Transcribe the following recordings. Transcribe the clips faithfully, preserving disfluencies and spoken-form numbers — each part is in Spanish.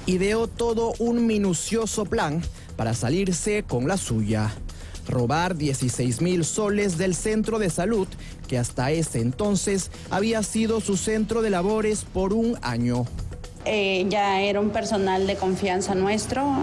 Ideó todo un minucioso plan para salirse con la suya. Robar dieciséis mil soles del centro de salud, que hasta ese entonces había sido su centro de labores por un año. Ella era un personal de confianza nuestro.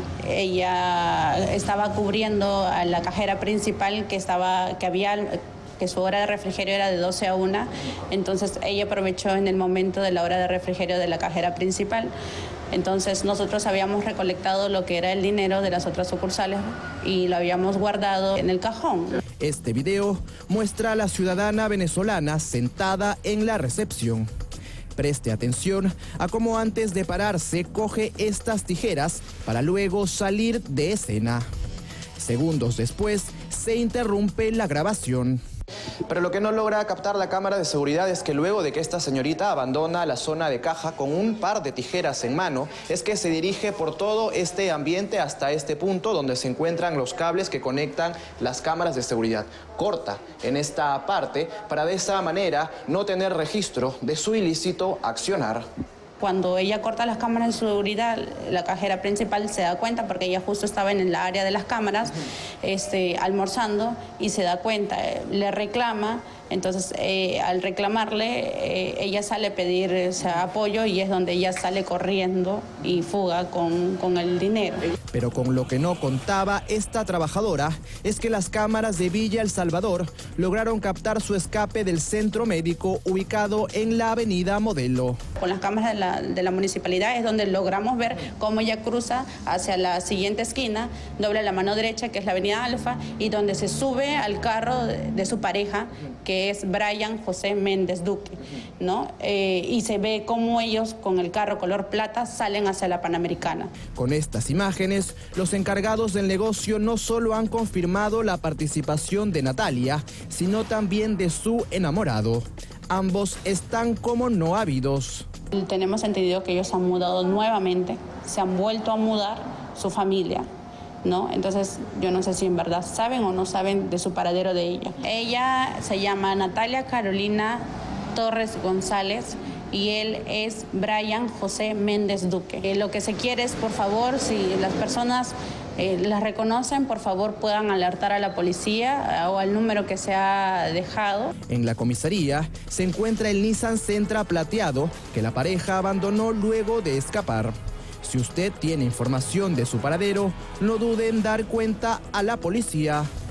Ella estaba cubriendo a la cajera principal que, estaba, que había... que su hora de refrigerio era de doce a una, entonces ella aprovechó en el momento de la hora de refrigerio de la cajera principal. Entonces nosotros habíamos recolectado lo que era el dinero de las otras sucursales y lo habíamos guardado en el cajón. Este video muestra a la ciudadana venezolana sentada en la recepción. Preste atención a cómo antes de pararse coge estas tijeras para luego salir de escena. Segundos después se interrumpe la grabación. Pero lo que no logra captar la cámara de seguridad es que luego de que esta señorita abandona la zona de caja con un par de tijeras en mano, es que se dirige por todo este ambiente hasta este punto donde se encuentran los cables que conectan las cámaras de seguridad. Corta en esta parte para de esa manera no tener registro de su ilícito accionar. Cuando ella corta las cámaras de seguridad, la cajera principal se da cuenta, porque ella justo estaba en el área de las cámaras, este, almorzando, y se da cuenta, le reclama. Entonces, eh, al reclamarle, eh, ella sale a pedir ese apoyo y es donde ella sale corriendo y fuga con, con el dinero. Pero con lo que no contaba esta trabajadora es que las cámaras de Villa El Salvador lograron captar su escape del centro médico ubicado en la avenida Modelo. Con las cámaras de la, de la municipalidad es donde logramos ver cómo ella cruza hacia la siguiente esquina, dobla la mano derecha, que es la avenida Alfa, y donde se sube al carro de, de su pareja, que es Brian José Méndez Duque, ¿no? Eh, y se ve cómo ellos con el carro color plata salen hacia la Panamericana. Con estas imágenes, los encargados del negocio no solo han confirmado la participación de Natalia, sino también de su enamorado. Ambos están como no habidos. Tenemos entendido que ellos se han mudado nuevamente, se han vuelto a mudar su familia, ¿no? Entonces, yo no sé si en verdad saben o no saben de su paradero de ella. Ella se llama Natalia Carolina Torres González y él es Brian José Méndez Duque. Eh, lo que se quiere es, por favor, si las personas eh, las reconocen, por favor puedan alertar a la policía eh, o al número que se ha dejado. En la comisaría se encuentra el Nissan Sentra plateado que la pareja abandonó luego de escapar. Si usted tiene información de su paradero, no dude en dar cuenta a la policía.